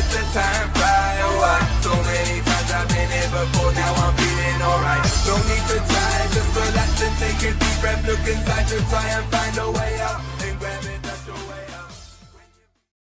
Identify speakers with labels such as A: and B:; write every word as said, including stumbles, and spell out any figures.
A: let the time fly. Oh, I, so many times I've been here before, now I'm feeling alright. No need to try, just relax and take a deep breath. Look inside to try and find a way out.